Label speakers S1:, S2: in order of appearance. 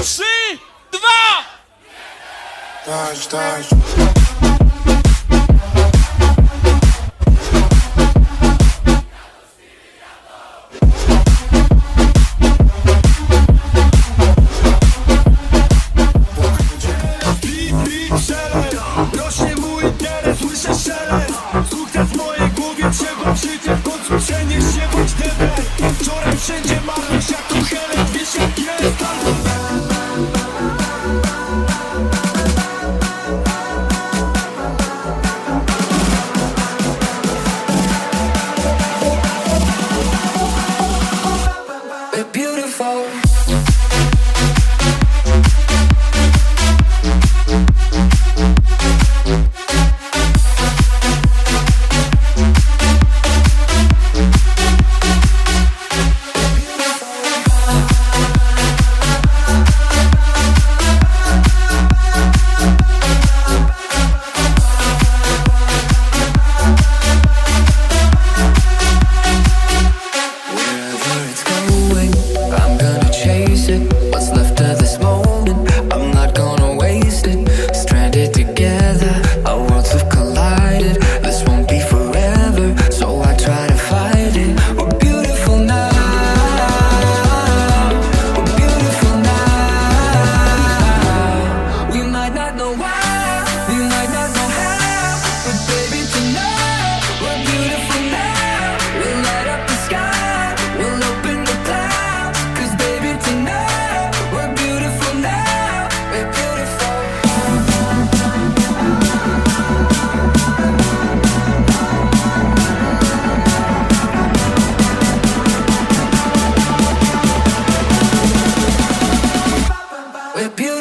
S1: 3, 2.
S2: Taş.
S3: Rośnie mój interes, słyszę szelest. Sukces w mojej głowie, trzeba życie w końcu przenieść się, bądź debet. Wczoraj wszędzie marność jak to Helen, wiesz jak jest.
S4: We're beautiful. What's left of this moment, I'm not gonna waste it. Stranded together, our worlds have collided. This won't be forever, so I try to fight it. We're beautiful now. We're beautiful now. We might not know why, we might not know how, but baby tonight, we're beautiful now. We'll light up the sky, we'll open the clouds, 'cause baby tonight we're beautiful.